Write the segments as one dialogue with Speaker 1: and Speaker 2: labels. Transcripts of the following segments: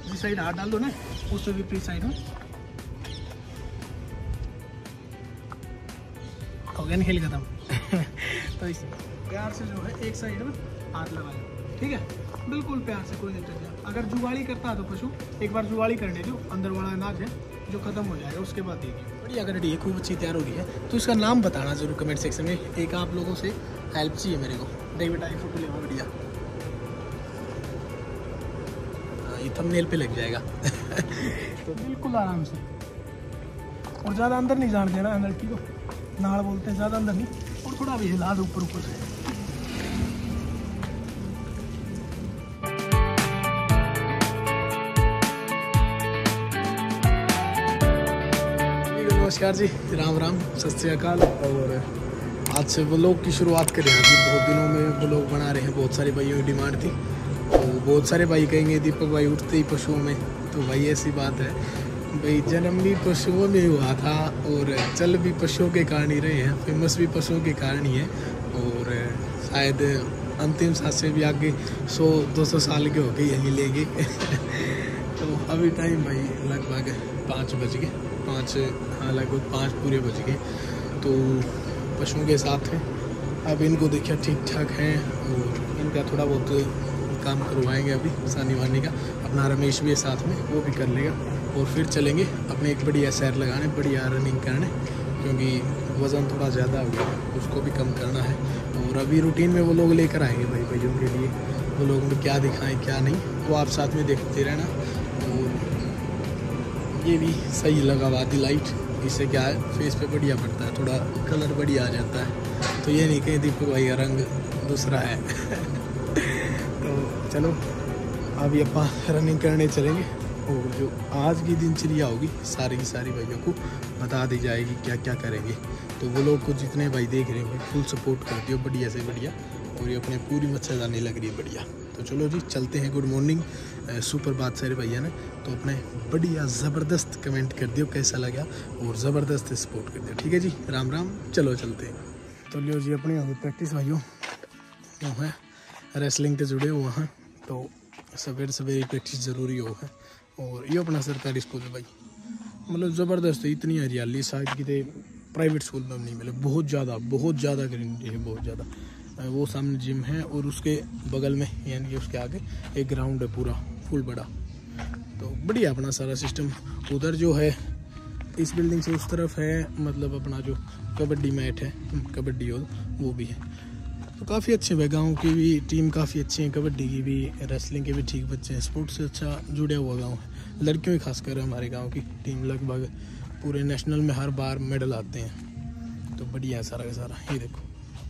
Speaker 1: जिस साइड हाथ डाल दो ना उससे विपरीत साइड में हो गया, खेल खत्म। तो इस प्यार से जो है एक साइड में हाथ लगा लो, ठीक है, बिल्कुल प्यार से, कोई दिक्कत नहीं। अगर जुगाड़ी करता है तो पशु एक बार जुगाड़ी करने दो, अंदर वाला अनाज है जो खत्म हो जाएगा, उसके बाद देखिए। बढ़िया गारंटी है, खूब अच्छी तैयार हो रही है। तो इसका नाम बताना जरूर कमेंट सेक्शन में, एक आप लोगों से हेल्प चाहिए मेरे को। देख बेटा, फोटो ले बढ़िया, ये थंबनेल पे लग जाएगा। तो बिल्कुल आराम से, और ज़्यादा अंदर नहीं जान देना, अंदर ठीक हो, नाड़ बोलते हैं, ज़्यादा अंदर नहीं, और थोड़ा भी हिला दो ऊपर ऊपर से। नमस्कार जी, राम राम, सत श्री अकाल। और आज से व्लॉग की शुरुआत करें। अभी बहुत दिनों में व्लॉग बना रहे हैं, बहुत सारे भाइयों की डिमांड थी। तो बहुत सारे भाई कहेंगे दीपक भाई उठते ही पशुओं में, तो भाई ऐसी बात है भाई, जन्म भी पशुओं में हुआ था और चल भी पशुओं के कारण ही रहे हैं, फेमस भी पशुओं के कारण ही है। और शायद अंतिम सांस से भी आगे 100-200 साल के हो गए यहीं लेंगे। तो अभी टाइम भाई लगभग 5 बज गए, 5 हाँ लगभग 5 पूरे बज गए। तो पशुओं के साथ हैं, अब इनको देखिए ठीक ठाक हैं और इनका थोड़ा बहुत काम करवाएंगे अभी सानी वानी का। अपना रमेश भी है साथ में, वो भी कर लेगा और फिर चलेंगे अपने एक बढ़िया सैर लगाने, बढ़िया रनिंग करने, क्योंकि वज़न थोड़ा ज़्यादा हो गया, उसको भी कम करना है। और अभी रूटीन में वो लोग लेकर आएंगे भाइयों के लिए, वो लोग में क्या दिखाएं क्या नहीं, वो आप साथ में देखते रहना। और ये भी सही लगा वादी लाइट, इससे क्या है फेस पे बढ़िया पड़ता है, थोड़ा कलर बढ़िया आ जाता है। तो ये नहीं कहीं दीपक भाई का रंग दूसरा है। तो चलो अभी अपा रनिंग करने चलेंगे, और जो आज की दिनचर्या होगी सारी की सारी भाइयों को बता दी जाएगी, क्या क्या करेंगे। तो वो लोग को जितने भाई देख रहे हैं फुल सपोर्ट करती हो बढ़िया से बढ़िया, और ये अपने पूरी मच्छरदानी लग रही है बढ़िया। तो चलो जी चलते हैं। गुड मॉर्निंग, सुपर बात सारे भैया ने तो अपने बढ़िया ज़बरदस्त कमेंट कर दियो कैसा लगा, और ज़बरदस्त सपोर्ट कर दियो, ठीक है जी। राम राम, चलो चलते हैं। तो लियो जी अपनी होगी प्रैक्टिस भाइयों, वो है रेसलिंग से जुड़े हुए हैं, तो सवेरे सवेरे प्रैक्टिस ज़रूरी हो है। और ये अपना सरकारी स्कूल है भाई, मतलब ज़बरदस्त है, इतनी हरियाली शायद कि प्राइवेट स्कूल में नहीं मिले, बहुत ज़्यादा ग्रीनरी है, बहुत ज़्यादा। वो सामने जिम है और उसके बगल में यानी कि उसके आगे एक ग्राउंड है पूरा फुल बड़ा। तो बढ़िया अपना सारा सिस्टम। उधर जो है इस बिल्डिंग से उस तरफ है, मतलब अपना जो कबड्डी मैट है, कबड्डी हो वो भी है। तो काफ़ी अच्छे भाई, गांव की भी टीम काफ़ी अच्छी है, कबड्डी की भी, रेसलिंग के भी ठीक बच्चे हैं, स्पोर्ट्स से अच्छा जुड़ा हुआ गांव है। लड़कियों की खासकर हमारे गांव की टीम लगभग पूरे नेशनल में हर बार मेडल आते हैं। तो बढ़िया है सारा का सारा, ये देखो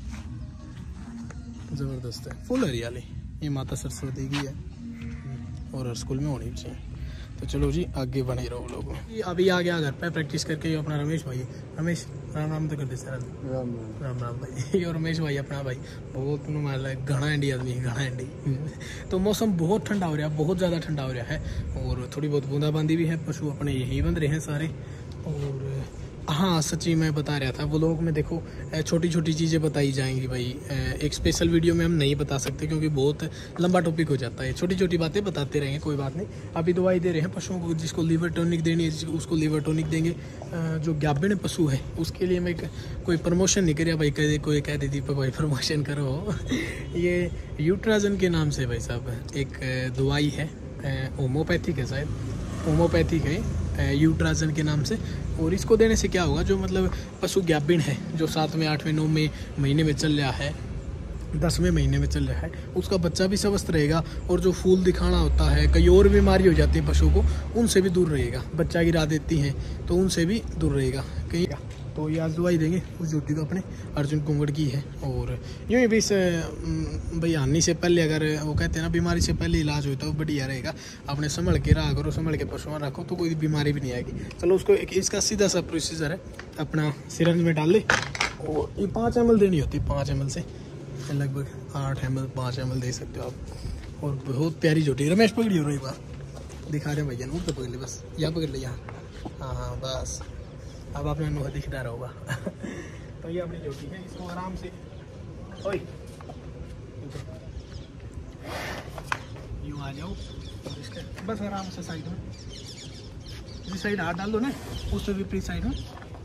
Speaker 1: ज़बरदस्त है, फुल हरियाली। ये माता सरस्वती की है और हर स्कूल में होनी भी चाहिए। तो चलो जी आगे बने रहो लोग। अभी आ गया घर पे प्रैक्टिस करके, ये अपना रमेश भाई, रमेश राम राम तो कर दे सर, राम राम भाई। ये रमेश भाई अपना भाई बहुत घना एंडी आदमी है, घना एंडी। तो मौसम बहुत ठंडा हो रहा है, बहुत ज़्यादा ठंडा हो रहा है, और थोड़ी बहुत बूंदाबांदी भी है। पशु अपने यहीं बंध रहे हैं सारे। और हाँ सच्ची मैं बता रहा था, वो लोग में देखो छोटी छोटी चीज़ें बताई जाएंगी भाई। एक स्पेशल वीडियो में हम नहीं बता सकते क्योंकि बहुत लंबा टॉपिक हो जाता है, छोटी छोटी बातें बताते रहेंगे, कोई बात नहीं। अभी दवाई दे रहे हैं पशुओं को, जिसको लीवर टॉनिक देनी है उसको लीवर टॉनिक देंगे। जो गाभिन पशु है उसके लिए मैं कोई प्रमोशन नहीं करिया भाई, कोई कह दे दीपक भाई प्रमोशन करो। ये यूट्राजन के नाम से भाई साहब एक दवाई है, होम्योपैथिक है शायद, होम्योपैथिक है यूट्राजन के नाम से। और इसको देने से क्या होगा, जो मतलब पशु गाभिन है, जो 7वें 8वें 9वें महीने में चल रहा है, 10वें महीने में चल रहा है, उसका बच्चा भी स्वस्थ रहेगा। और जो फूल दिखाना होता है, कई और बीमारी हो जाती है पशु को, उनसे भी दूर रहेगा। बच्चा गिरा देती हैं तो उनसे भी दूर रहेगा कहीं। तो ये आज दवाई देंगे उस ड्यूटी को अपने अर्जुन कुंगड़ की है। और यूँ ही भी इस भाई आने से पहले, अगर वो कहते हैं ना बीमारी से पहले इलाज होता है वो बढ़िया रहेगा। अपने संभल के रहा करो, संभल के पशुओं रखो तो कोई बीमारी भी नहीं आएगी। चलो उसको इसका सीधा सा प्रोसीजर है, अपना सिरंज में डाल ले, और ये 5 ml देनी होती है, 5 ml से लगभग 8 ml 5 ml दे सकते हो आप। और बहुत प्यारी जोटी। रमेश पकड़ी हो रही बार दिखा रहे हैं भैया, नूर तो पकड़ ले, बस यहाँ पकड़ ले, यहाँ हाँ बस, अब आपने मुँह दिखदार होगा। तो ये अपनी जोटी है, इसको आराम से यूँ आ जाओ और इसके बस आराम से साइड में, जिस साइड हाथ डाल दो ना उससे विपरीत साइड में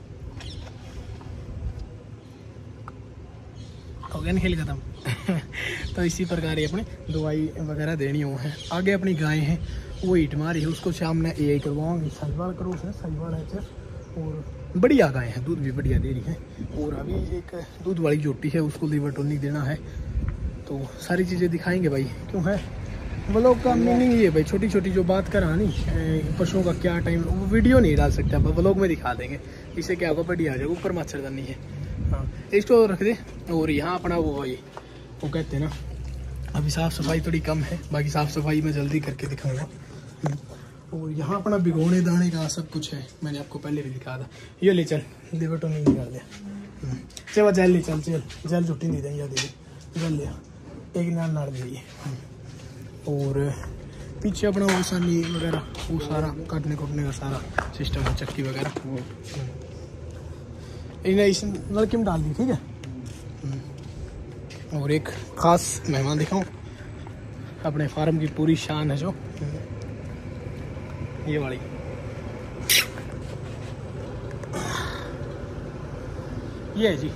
Speaker 1: हो गया ना, खेल खत्म। तो इसी प्रकार ही अपने दवाई वगैरह देनी हो है। आगे अपनी गाय है वो हीट मारी है, उसको शाम में यही करवाऊँगी, साहिवाल करो उसने, साहिवाल है और बढ़िया गाय है, दूध भी बढ़िया दे रही है। और अभी एक दूध वाली जोटी है उसको लीवर टॉनिक देना है। तो सारी चीज़ें दिखाएंगे भाई, क्यों है व्लॉग का मीनिंग ये भाई, छोटी छोटी जो बात करानी पशुओं का क्या टाइम, वो वीडियो नहीं डाल सकते आप, व्लॉग में दिखा देंगे। इससे क्या होगा, बढ़िया आ जाएगा, ऊपर मच्छरदानी है। हाँ इसको रख दे। और यहाँ अपना वो भाई वो कहते हैं ना, अभी साफ़ सफाई थोड़ी कम है, बाकी साफ़ सफाई मैं जल्दी करके दिखाऊंगा। और यहाँ अपना भिगोने दाने का सब कुछ है, मैंने आपको पहले भी दिखाया था। ये ले चल, लीवर टॉनिक निकाल दिया। चल जेल ले चल, चल जेल छुट्टी नहीं देंगे, दे जेल लिया एक नाड़ दे। और पीछे अपना वो सानी वगैरह वो सारा काटने कूटने का सारा सिस्टम है, चक्की वगैरह इस नलकी में डाल दी, ठीक है। और एक ख़ास मेहमान दिखाऊं, अपने फार्म की पूरी शान है जो ये वाली, ये है जी,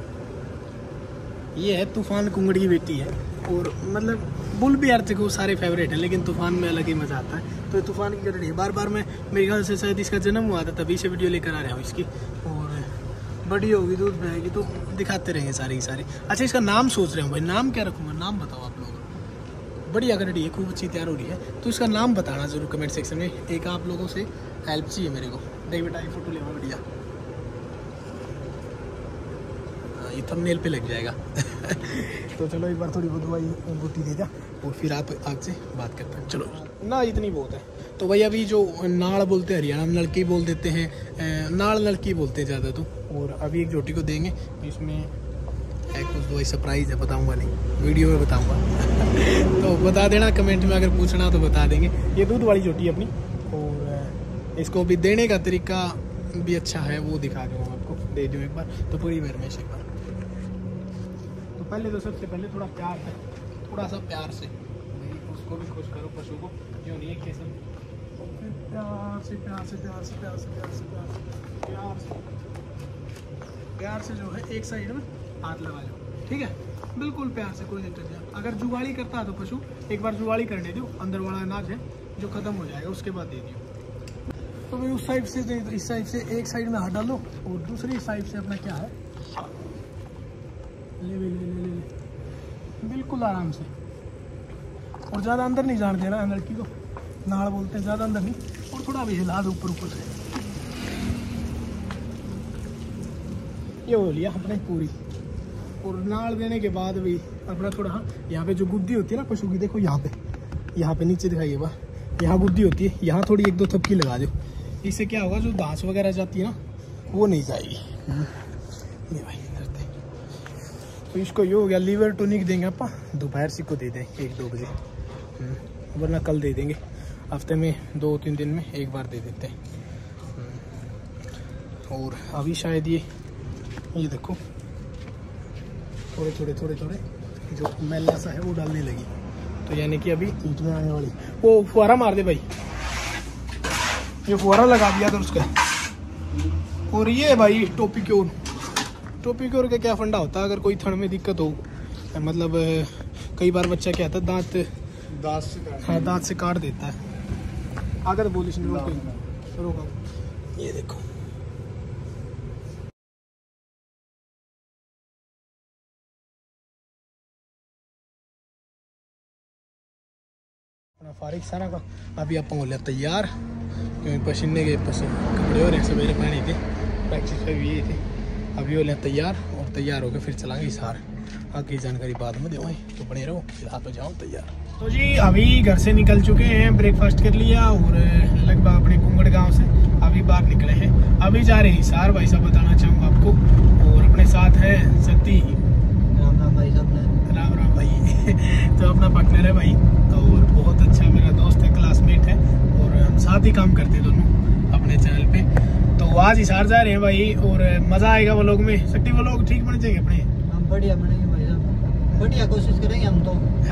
Speaker 1: ये है तूफान कुंगड़ की बेटी है। और मतलब बुल भी अर्थ को सारे फेवरेट है, लेकिन तूफान में अलग ही मजा आता है। तो तूफान की गरड़ी है, बार बार मैं मेरे ख्याल से शायद इसका जन्म हुआ था तभी से वीडियो लेकर आ रहा हूँ इसकी। और बड़ी होगी, दूध में आएगी तो दिखाते रहेंगे सारी की सारी। अच्छा इसका नाम सोच रहे हो भाई, नाम क्या रखूँगा, नाम बताओ आप लोग। बढ़िया गरड़ी है, खूब अच्छी तैयार हो रही है, तो इसका नाम बताना जरूर कमेंट सेक्शन में। एक आप लोगों से हेल्प चाहिए मेरे को। देख बेटा ये फोटो लेवा बढ़िया, ये थंबनेल पे लग जाएगा। तो चलो एक बार थोड़ी वो दवाई बूटी दे जा और फिर आप आपसे बात करते हैं। चलो ना इतनी बहुत है। तो भाई अभी जो नाड़ बोलते हैं हरियाणा में नलकी बोल देते हैं, नाड़ नलकी बोलते हैं ज़्यादा। तो और अभी एक जोटी को देंगे, इसमें है कुछ दवाई सरप्राइज है, बताऊंगा नहीं, वीडियो में बताऊंगा। तो बता देना कमेंट में, अगर पूछना तो बता देंगे। ये दूध वाली जोटी अपनी, और इसको भी देने का तरीका भी अच्छा है, वो दिखा दूँगा आपको, दे दूँ एक बार तो पूरी हमेशा एक बार। तो पहले तो सबसे पहले थोड़ा प्यार है, थोड़ा सा प्यार से उसको भी खुश करो, पशु को, जो नहीं है सब प्यार से प्यार से प्यार से प्यार से प्यार से प्यार से प्यार से प्यार से जो है एक साइड में हाथ लगा लो, ठीक है, बिल्कुल प्यार से, कोई दिक्कत नहीं। अगर जुगाड़ी करता है तो पशु एक बार जुगाड़ी करने दो, अंदर वाला अनाज है जो खत्म हो जाएगा उसके बाद दे दियो। तो भाई उस साइड से इस साइड से एक साइड में हाथ डालो और दूसरी साइड से अपना क्या है ले ले ले ले ले बिल्कुल आराम से। और ज़्यादा अंदर नहीं जान देना लड़की को, नाड़ बोलते हैं, ज़्यादा अंदर नहीं, और थोड़ा भी हिला दो ऊपर ऊपर से। ये हो लिया अपने पूरी। और नाड़ देने के बाद भी अपना थोड़ा, हाँ यहाँ पे जो गुद्दी होती है ना पशु की, देखो यहाँ पे नीचे दिखाइए बा, यहाँ गुद्दी होती है, यहाँ थोड़ी एक दो थपकी लगा दो। इससे क्या होगा, जो घास वगैरह जाती है ना वो नहीं जाएगी। ये भाई करते हैं। तो इसको ये हो गया, लीवर टॉनिक देंगे अपा, दोपहर से को दे दें 1-2 बजे, वरना कल दे देंगे, हफ्ते में 2-3 दिन में एक बार दे देते हैं। और अभी शायद ये देखो थोड़े थोड़े जो मैला सा है वो डालने लगी, तो यानी कि अभी ईट में आने वाली। वो फुहारा मार दे भाई, ये फुहारा लगा दिया था उसका। और ये भाई टोपी क्योर का क्या फंडा होता है, अगर कोई थड़ में दिक्कत हो, मतलब कई बार बच्चा क्या होता है दांत से काट देता है। आगे बोल रोका, ये देखो फारिग सारा का। अभी आप हो लिया तैयार, क्योंकि पसीने के कपड़े हो रहे हैं, सवेरे पहने थे, प्रैक्टिस पे भी ये थे। अभी हो लिया तैयार, और तैयार होकर फिर चलाएंगे हिसार। आगे जानकारी बाद में देवाई, तो बने रहो, फिलहाल तो जाओ तैयार। तो जी अभी घर से निकल चुके हैं, ब्रेकफास्ट कर लिया और लगभग अपने कुंगड़ गांव से अभी बाहर निकले हैं। अभी जा रहे हैं हिसार, भाई साहब बताना चाहूँगा आपको। और अपने साथ है शक्ति, राम राम भाई साहब, राम राम भाई। तो अपना पार्टनर है भाई, और बहुत अच्छा मेरा दोस्त है, क्लासमेट है, और हम साथ ही काम करते दोनों अपने चैनल पे। तो आज हिसार जा रहे हैं भाई, और मज़ा आएगा व्लॉग में। शक्ति व्लॉग ठीक बन जाएंगे अपने,
Speaker 2: हम बढ़िया बनेंगे भाई साहब, बढ़िया कोशिश करेंगे हम तो।
Speaker 1: हाँ हाँ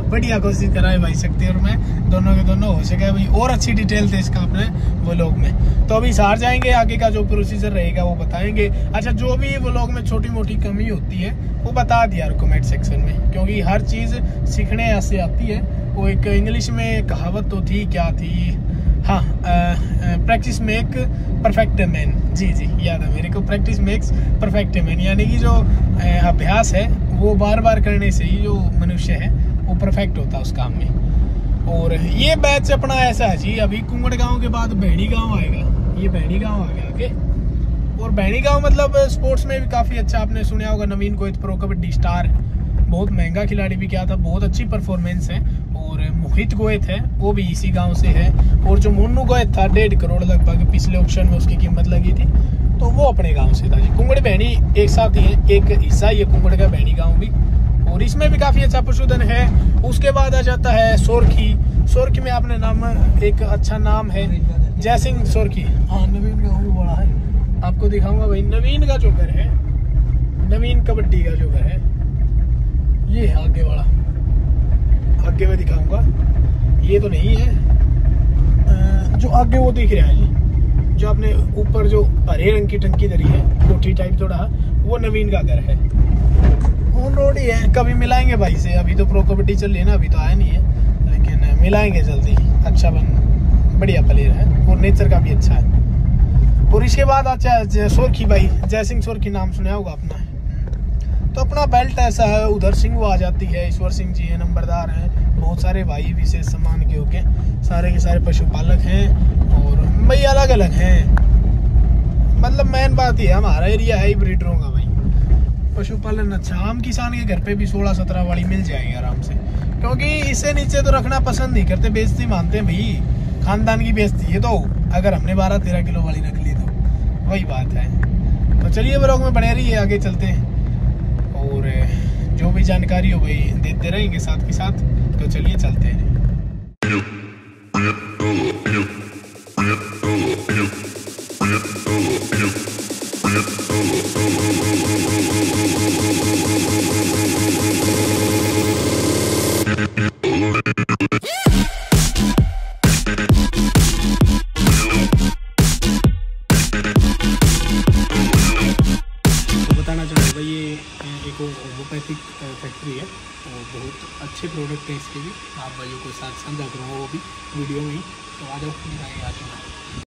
Speaker 1: बढ़िया कोशिश करा है भाई शक्ति और मैं दोनों के दोनों हो सके भाई, और अच्छी डिटेल थे इसका अपने व्लॉग में। तो अभी सार जाएंगे, आगे का जो प्रोसीजर रहेगा वो बताएंगे। अच्छा, जो भी व्लॉग में छोटी मोटी कमी होती है वो बता दिया कमेंट सेक्शन में, क्योंकि हर चीज़ सीखने से आती है। वो एक इंग्लिश में कहावत तो थी, क्या थी, हाँ, प्रैक्टिस मेक परफेक्ट मैन। जी याद है मेरे को, प्रैक्टिस मेक्स परफेक्ट मैन, यानी कि जो अभ्यास है वो बार बार करने से ही जो मनुष्य है वो परफेक्ट होता है उस काम में। और ये बैच अपना ऐसा है जी, अभी कुंगड़ गांव के बाद बहड़ी गांव आएगा, ये बहड़ी गांव आ गया आगे। और बहड़ी गांव मतलब स्पोर्ट्स में भी काफ़ी अच्छा, आपने सुना होगा नवीन गोयत प्रो कबड्डी स्टार, बहुत महंगा खिलाड़ी भी क्या था, बहुत अच्छी परफॉर्मेंस है। और मोहित गोयत है वो भी इसी गांव से है। और जो मुन्नू गोयत था 1.5 करोड़ लगभग पिछले ऑक्शन में उसकी कीमत लगी थी, तो वो अपने गांव से था जी। कुंगड़ बहनी एक साथ ही है, एक हिस्सा ये कुंगड़ का बहनी गांव भी, और इसमें भी काफी अच्छा पशुधन है। उसके बाद आ जाता है सोरखी। सोरखी में आपने नाम, एक अच्छा नाम है जयसिंह सोरखी। हाँ, नवीन का वो बड़ा है, आपको दिखाऊंगा भाई। नवीन का जो घर है, नवीन कबड्डी का जो घर है, ये है आगे वाला, आगे में दिखाऊंगा। ये तो नहीं है, जो आगे वो दिख रहा है जी, जो आपने ऊपर जो हरे रंग की टंकी धरी है, कोठी टाइप थोड़ा, वो नवीन का घर है। ऑन रोड ही है, कभी मिलाएंगे भाई से। अभी तो प्रो कबड्डी चल रही है ना, अभी तो आया नहीं है, लेकिन मिलाएंगे जल्दी। अच्छा बढ़िया प्लेयर है और नेचर का भी अच्छा है। और इसके बाद अच्छा सोरखी भाई, जयसिंह सोरखी नाम सुना होगा अपना। तो अपना बेल्ट ऐसा है, उधर सिंह वो आ जाती है, ईश्वर सिंह जी है, नंबरदार हैं, बहुत सारे भाई विशेष सम्मान के होके, सारे के सारे पशुपालक हैं और भाई अलग अलग हैं। मतलब मेन बात ये है, हमारा एरिया है ही ब्रीडरों का भाई, पशुपालन अच्छा। आम किसान के घर पे भी 16-17 वाली मिल जाएगी आराम से, क्योंकि इससे नीचे तो रखना पसंद नहीं करते, बेइज्जती मानते हैं भाई, खानदान की बेइज्जती है। तो अगर हमने 12-13 किलो वाली रख ली तो वही बात है। तो चलिए ब्लॉग में बने रहिए, आगे चलते हैं और जो भी जानकारी हो भाई देते रहेंगे साथ के साथ। तो चलिए चलते हैं। होम्योपैथिक फैक्ट्री है और बहुत अच्छे प्रोडक्ट हैं इसके भी, आप भाइयों को साथ समझा करूँगा वो भी वीडियो में ही। तो आ जाओ, दिखाएंगे आज।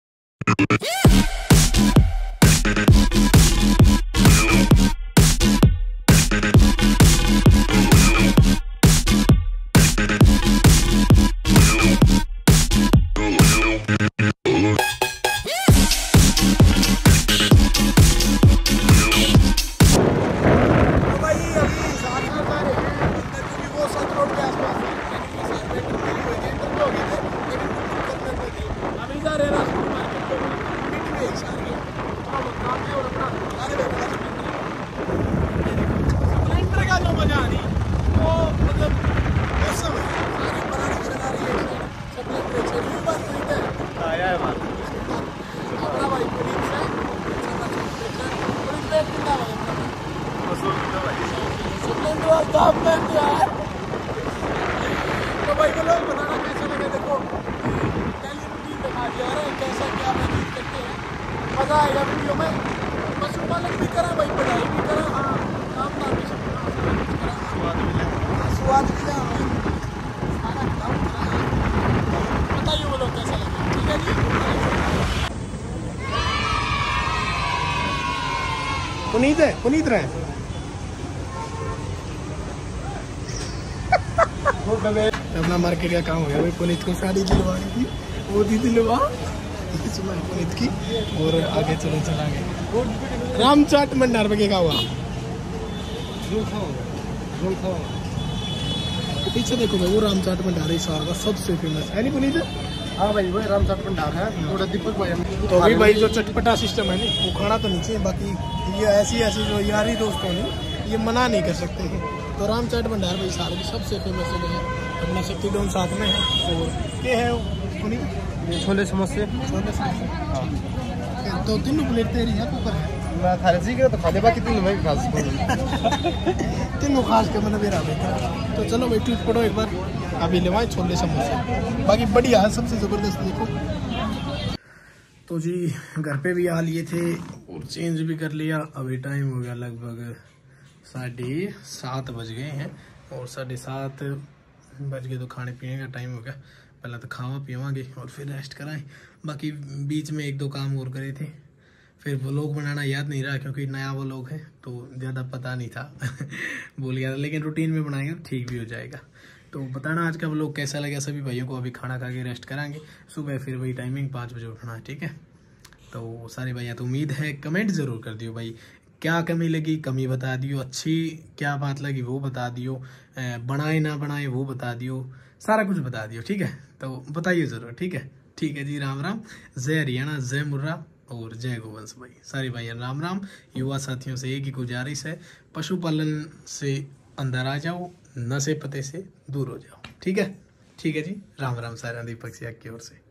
Speaker 1: तो भाई को लोग बताना कैसा लगे, देखो डेली रूटीन दिखा दिया है कैसा क्या मैनेज करते हैं, मजा आएगा वीडियो में। पशुपालन भी करा भाई, पढ़ाई भी करा, हाँ काम धाम भी सब स्वाद भी लिया भाई, सारा काम करा। बताइए वो लोग कैसा लगे, ठीक है जी। पुनीत है, पुनीत रहे अपना मार्केट का काम हो गया भाई। पुनीत को साड़ी दिलवानी थी, वो दी दिलवा पुनीत की। और आगे चलो चलांगे राम चाट भंडार पे क्या हुआ, पीछे देखो भाई, वो राम चाट भंडार इस साल का सबसे फेमस है नहीं पुनीत? हाँ भाई वो राम चाट भंडार है, थोड़ा दीपक भाई। तो अभी भाई जो चटपटा सिस्टम है नहीं, वो खाना तो नीचे, बाकी ये ऐसी जो यारी दोस्तों ने ये मना नहीं कर सकते हैं। तो राम चाट भंडार भाई साल की सबसे फेमस जगह है, अपना शक्ति डोम साथ में है। और क्या है छोले समोसे, छोले समोसे। तो 3 प्लेट तेरी है, कुकर है।
Speaker 2: मैं थारे जी के तो खा ले बाकी तीनों मैं भी खा सकूं
Speaker 1: तीनों खास के मैंने मेरा बेटा। तो चलो भाई टूट पड़ो एक बार, अभी लेवाएं छोले समोसे, बाकी बढ़िया है सबसे ज़बरदस्त। देखो तो जी घर पे भी आ लिए थे और चेंज भी कर लिया। अभी टाइम हो गया लगभग 7:30 बज गए हैं और 7:30 बज गए तो खाने पीने का टाइम हो गया। पहले तो खावा पीवांगे और फिर रेस्ट कराएं। बाकी बीच में 1-2 काम और करे थे, फिर व्लॉग बनाना याद नहीं रहा क्योंकि नया व्लॉग है तो ज़्यादा पता नहीं था भूल गया था, लेकिन रूटीन में बनाएंगे तो ठीक भी हो जाएगा। तो बताना आज का व्लॉग कैसा लगा सभी भाइयों को। अभी खाना खा के रेस्ट कराएंगे, सुबह फिर वही टाइमिंग 5 बजे उठना है, ठीक है। तो सारे भैया तो उम्मीद है कमेंट ज़रूर कर दियो भाई, क्या कमी लगी कमी बता दियो, अच्छी क्या बात लगी वो बता दियो, बनाए ना बनाए वो बता दियो, सारा कुछ बता दियो, ठीक है। तो बताइए ज़रूर, ठीक है। ठीक है जी, राम राम, जय हरियाणा, जय मुर्रा और जय गोवंश भाई। सारे भाई राम राम। युवा साथियों से एक ही गुजारिश है, पशुपालन से अंदर आ जाओ, नशे पते से दूर हो जाओ, ठीक है। ठीक है जी, राम राम सारा दीपक सिया की ओर से।